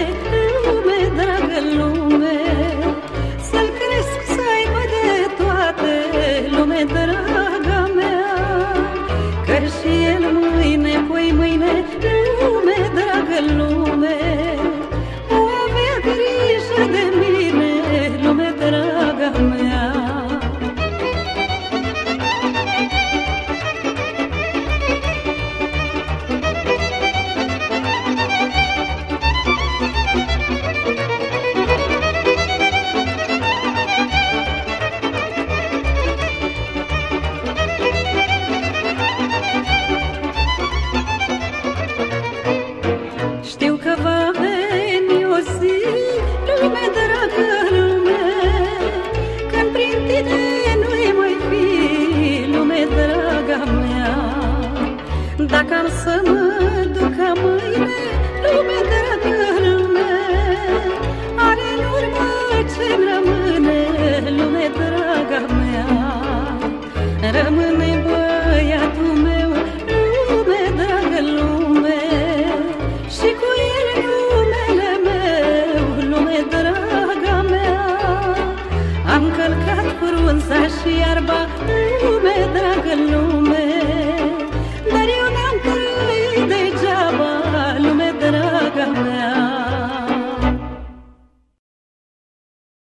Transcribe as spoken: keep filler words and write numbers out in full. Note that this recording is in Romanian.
lume, dragă lume, să-l cresc să aibă de toate, lume, draga mea, că și el mâine, poi mâine, lume, dragă lume, o avea grijă de mine, lume, draga mea. Știu că va veni o zi, lume, dragă lume, când prin tine nu-i mai fi, lume, draga mea. Dacă am să mă duc ca mâine, lume, dragă lume, are în urmă ce-mi rămâne, lume, draga mea, rămâne